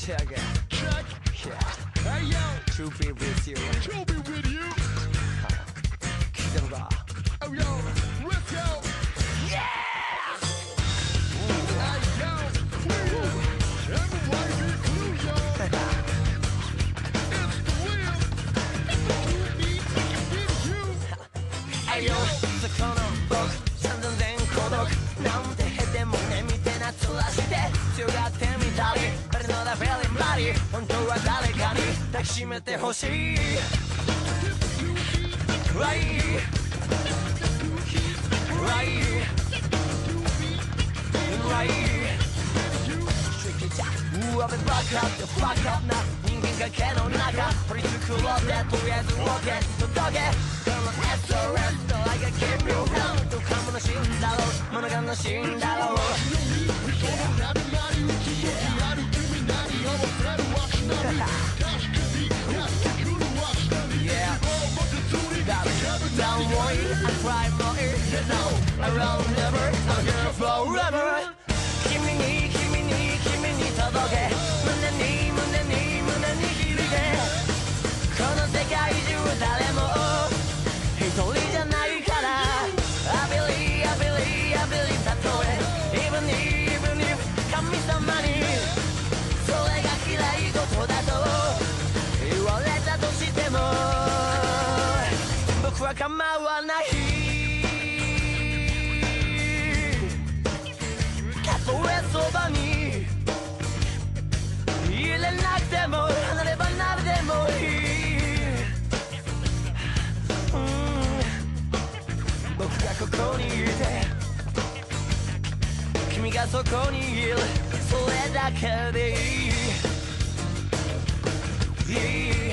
check it. Check. Yeah. Hey yo. To be with you. To be with you. 기다려봐. Oh yo. Let's go. Yeah. Hey yo. Everybody be cool, yo. It's the wheel. To be with you. Hey yo. そこの僕散々全孤独なんてへてもねみてなつらして強がってみたり誰のだフェリーバディ本当は誰かに抱きしめてほしい Right Right Right I've been back up, the fuck up な人間関係の中掘り作ろうぜとりあえずロケット届けこの SOS と I got keep you held どっかもの死んだろう物がの死んだろうDon't worry, I cry more, you know I will never, I'm here forever 君に届け胸に響けこの世界中誰も一人じゃないから I believe たとえ even if 神様にそれが嫌い事だと言われたとしても僕は構わないたとえそばに入れなくても離れ離れでもいい、僕がここにいて君がそこにいるそれだけでいい、いい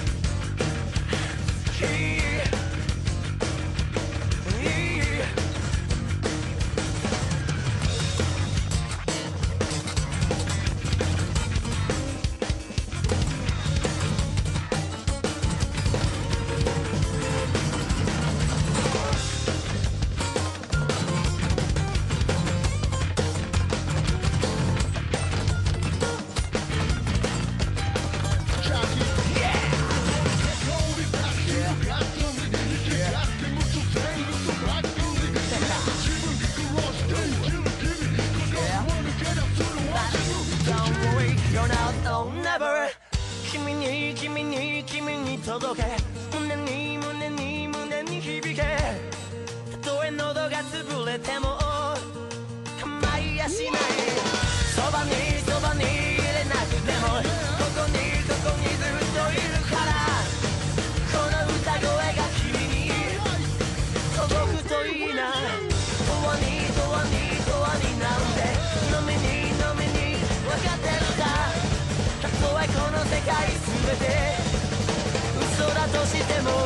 届け胸に響けたとえ喉が潰れても構いやしないそばに入れなくてもここにずっといるからこの歌声が君に届くといいな永遠になんて飲みに分かってるさたとえこの世界全て嘘だとしても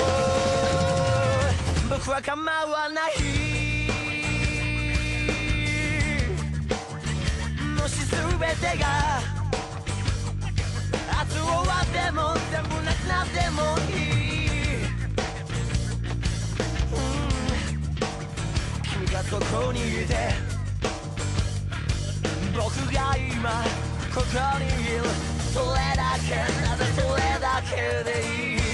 僕は構わないもし全てが明日終わっても全部なくなってもいい、君がそこにいて僕が今ここにいるそれだけなぜそれだけでいい